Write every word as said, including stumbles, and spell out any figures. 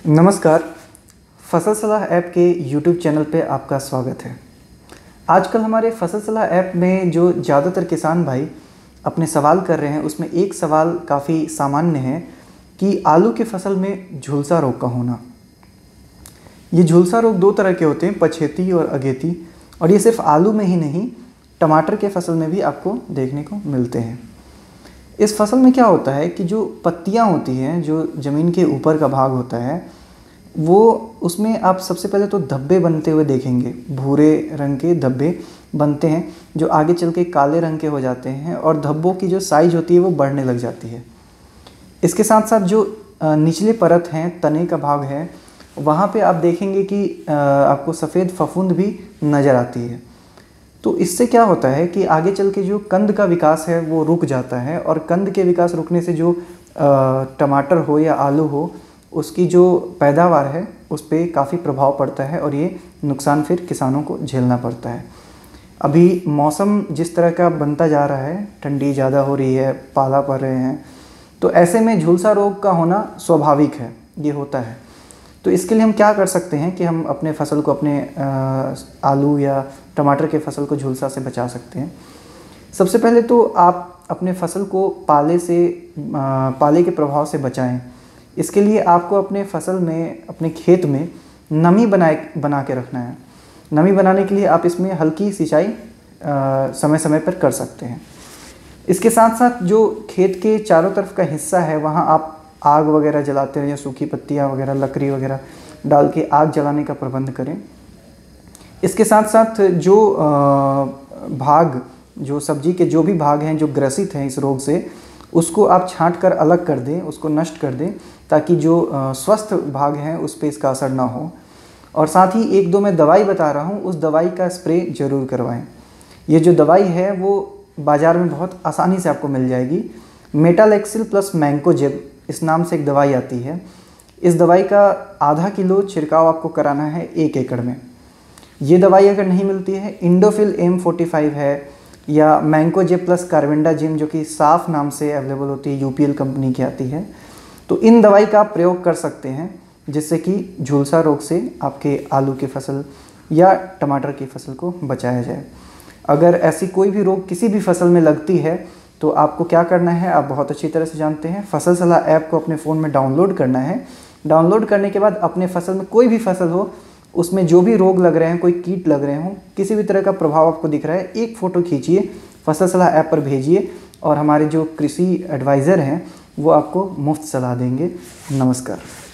नमस्कार। फसल सलाह ऐप के यूट्यूब चैनल पे आपका स्वागत है। आजकल हमारे फसल सलाह ऐप में जो ज़्यादातर किसान भाई अपने सवाल कर रहे हैं उसमें एक सवाल काफ़ी सामान्य है कि आलू की फसल में झुलसा रोग का होना। ये झुलसा रोग दो तरह के होते हैं, पछेती और अगेती, और ये सिर्फ आलू में ही नहीं टमाटर के फसल में भी आपको देखने को मिलते हैं। इस फसल में क्या होता है कि जो पत्तियां होती हैं, जो ज़मीन के ऊपर का भाग होता है, वो उसमें आप सबसे पहले तो धब्बे बनते हुए देखेंगे। भूरे रंग के धब्बे बनते हैं जो आगे चल के काले रंग के हो जाते हैं, और धब्बों की जो साइज होती है वो बढ़ने लग जाती है। इसके साथ साथ जो निचले परत हैं, तने का भाग है, वहाँ पे आप देखेंगे कि आपको सफ़ेद फफूंद भी नज़र आती है। तो इससे क्या होता है कि आगे चल के जो कंद का विकास है वो रुक जाता है, और कंद के विकास रुकने से जो टमाटर हो या आलू हो उसकी जो पैदावार है उस पर काफ़ी प्रभाव पड़ता है, और ये नुकसान फिर किसानों को झेलना पड़ता है। अभी मौसम जिस तरह का बनता जा रहा है, ठंडी ज़्यादा हो रही है, पाला पड़ रहे हैं, तो ऐसे में झुलसा रोग का होना स्वाभाविक है, ये होता है। तो इसके लिए हम क्या कर सकते हैं कि हम अपने फसल को, अपने आलू या टमाटर के फसल को झुलसा से बचा सकते हैं। सबसे पहले तो आप अपने फसल को पाले से पाले के प्रभाव से बचाएं। इसके लिए आपको अपने फसल में, अपने खेत में नमी बनाए बना के रखना है। नमी बनाने के लिए आप इसमें हल्की सिंचाई समय समय पर कर सकते हैं। इसके साथ साथ जो खेत के चारों तरफ का हिस्सा है वहाँ आप आग वगैरह जलाते हैं, या सूखी पत्तियाँ वगैरह, लकड़ी वगैरह डाल के आग जलाने का प्रबंध करें। इसके साथ साथ जो भाग, जो सब्जी के जो भी भाग हैं जो ग्रसित हैं इस रोग से, उसको आप छांट कर अलग कर दें, उसको नष्ट कर दें, ताकि जो स्वस्थ भाग हैं उस पर इसका असर ना हो। और साथ ही एक दो मैं दवाई बता रहा हूँ, उस दवाई का स्प्रे ज़रूर करवाएं। ये जो दवाई है वो बाज़ार में बहुत आसानी से आपको मिल जाएगी। मेटालेक्सिल प्लस मैंकोजेब इस नाम से एक दवाई आती है। इस दवाई का आधा किलो छिड़काव आपको कराना है एक एकड़ में। ये दवाई अगर नहीं मिलती है, इंडोफिल एम फोर्टी फाइव है, या मैंकोजेब प्लस कार्बेंडाजिम जो कि साफ नाम से अवेलेबल होती है, यूपीएल कंपनी की आती है, तो इन दवाई का आप प्रयोग कर सकते हैं, जिससे कि झुलसा रोग से आपके आलू की फसल या टमाटर की फसल को बचाया जाए। अगर ऐसी कोई भी रोग किसी भी फसल में लगती है तो आपको क्या करना है, आप बहुत अच्छी तरह से जानते हैं। फसल सलाह ऐप को अपने फ़ोन में डाउनलोड करना है। डाउनलोड करने के बाद अपने फसल में, कोई भी फसल हो, उसमें जो भी रोग लग रहे हैं, कोई कीट लग रहे हों, किसी भी तरह का प्रभाव आपको दिख रहा है, एक फ़ोटो खींचिए, फसल सलाह ऐप पर भेजिए, और हमारे जो कृषि एडवाइज़र हैं वो आपको मुफ्त सलाह देंगे। नमस्कार।